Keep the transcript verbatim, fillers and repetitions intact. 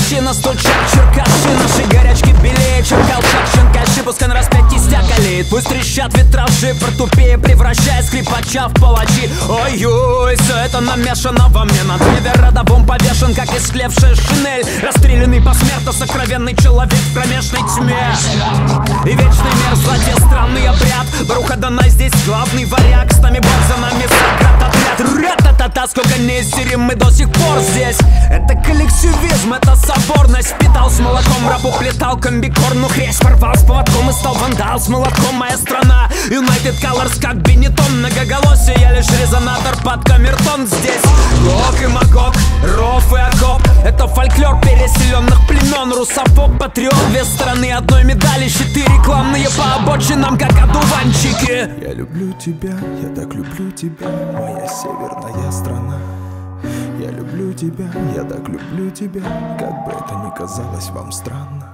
мужчина, стучат черкаши. Наши горячки белее, чем колчак щенкаши. Пускай на распятии стяг олеет, пусть трещат витражи, портупея превращая скрипача в палачи. Ой-ой, все это намешано во мне. На древе родовом повешен, как истлевшая шинель. Расстрелянный посмертно, сокровенный человек в кромешной тьме. И вечный мир, злодей, странный обряд. Бруха Данай здесь главный варяг. С нами бог, за нами Сократ отряд. Ра-та-та-та, сколько неистерим мы до сих пор здесь. Это коллективизм, это соборность. Питал с молоком, раб уплетал комбикорн. Ну хрясь порвал с поводком и стал вандал с молотком. Моя страна, United Colors, как Бенетон. Многоголосие, я лишь резонатор под камертон здесь. Гог и Магог, ров и окоп. Это фольклор переселенных племен. Русофоб, патриот, две стороны одной медали. Щиты рекламные по обочинам, как одуванчики. Я люблю тебя, я так люблю тебя, моя северная страна. Я люблю тебя, я так люблю тебя, как бы это ни казалось вам странно.